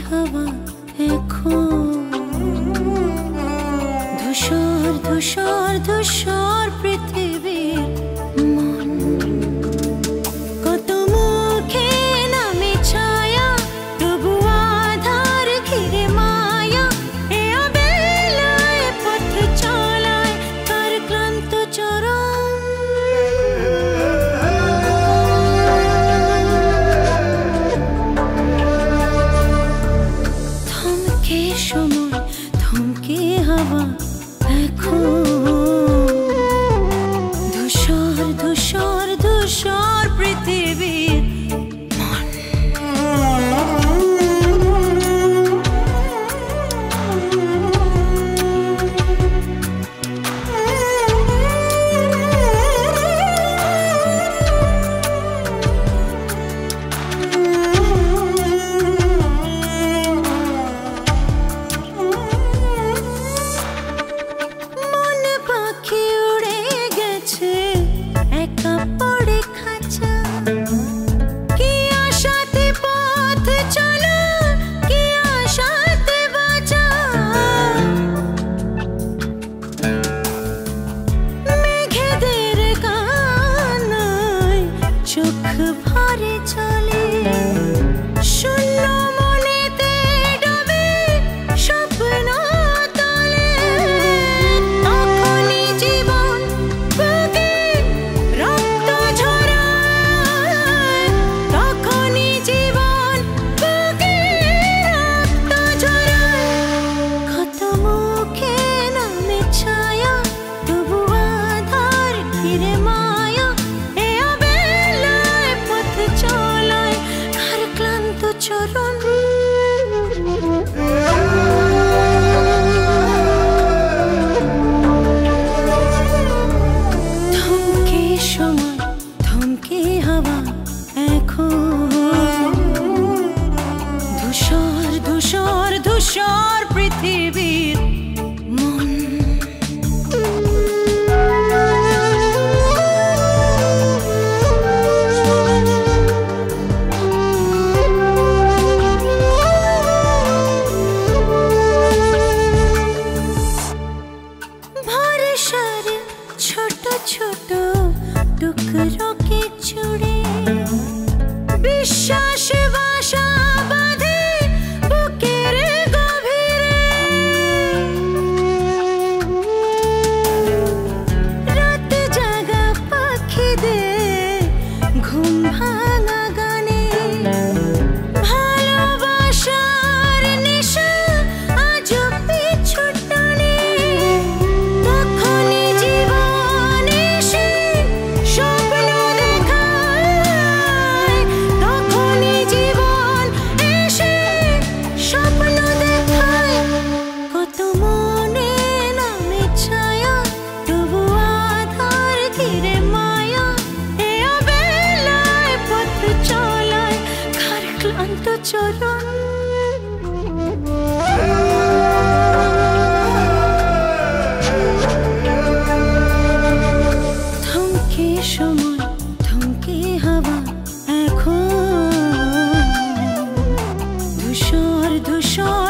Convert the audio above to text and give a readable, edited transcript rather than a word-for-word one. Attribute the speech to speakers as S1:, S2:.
S1: হাওয়া এখন ধূসর ধূসর ধূসর পৃথিবীর মন। কত মুখে নামে ছায়া, তবু আধার ঘিরে মায়া। এ অবেলায় পথ চলায় কার ক্লান্ত চরণ। থমকে সময়, থমকে হাওয়া এখন ধূসর ধূসর ধূসর পৃথিবীর মন। ভরে চলে শূন্য মনেতে ডুবে স্বপ্ন তলে। তখনই জীবন বুকে রক্ত ঝরায়, তখনই জীবন বুকে রক্ত ঝরায়। কত মুখে নামে ছায়া, তবু আধার ঘিরে মায়া। চরণ থমকে সময়, থমকে হাওয়া এখন ধূসর ধূসর ধূসর পৃথিবীর মন। ছোট ছোট টুকরোকে ছুড়ে বিশ্বাস বাসা বাঁধে বুকের গভীরে। রাত জাগা পাখিদের ঘুম ভাঙা গানে ভালোবাসার নেশা আজও পিছু টানে। তখনই জীবন এসে স্বপ্ন দেখায়, তখনই জীবন এসে স্বপ্ন দেখায়। কত মনে নামে ছায়া, তবু আধার ঘিরে মায়া। এ অবেলায় পথ চলায় কার ক্লান্ত চরণ। থমকে সময়, থমকে হাওয়া এখন ধূসর ধূসর